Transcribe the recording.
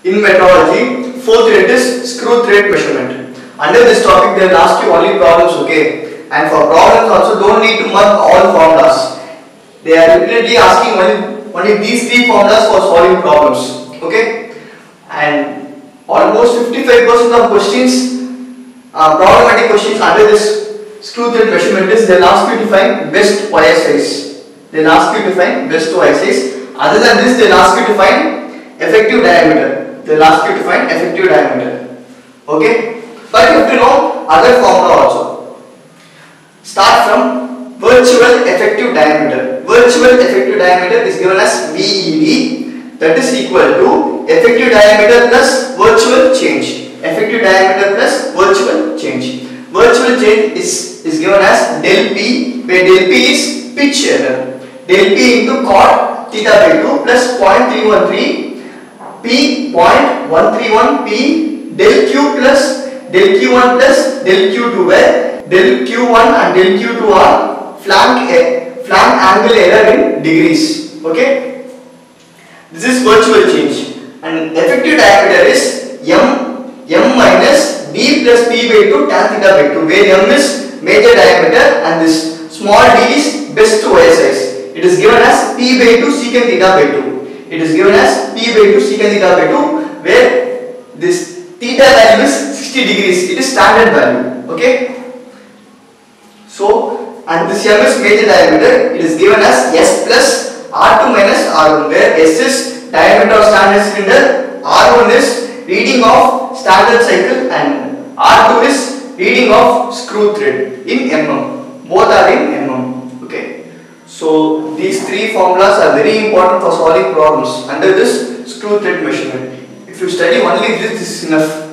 In metrology, fourth unit is screw thread measurement. Under this topic, they will ask you only problems, okay? And for problems also, don't need to mark all formulas. They are repeatedly asking only these three formulas for solving problems, okay? And almost 55% of questions, problematic questions under this screw thread measurement is they will ask you to find best wire size. They will ask you to find best wire size. Other than this, they will ask you to find effective diameter. They will ask you to find effective diameter. Okay? But you have to know other formula also. Start from virtual effective diameter. Virtual effective diameter is given as VED, that is equal to effective diameter plus virtual change. Effective diameter plus virtual change. Virtual change is given as del P, where del P is pitch error. Del P into cot theta by 2 plus 0.313 P 0.131 P del Q plus del Q1 plus del Q2, where del Q1 and del Q2 are flank angle error in degrees. Okay, this is virtual change. And effective diameter is m minus d plus p by 2 tan theta by 2, where m is major diameter and this small d is best wire size. It is given as p by 2 secant theta by 2. It is given as p by 2 secant theta by 2, where this theta value is 60 degrees. It is standard value. Okay. So, and this m is major diameter. It is given as s plus r2 minus r1, where s is diameter of standard cylinder, r1 is reading of standard cycle, and r2 is reading of screw thread in mm. Both are in mm. Okay. So these three formulas are very important for solving problems under this screw thread measurement. If you study only this is enough.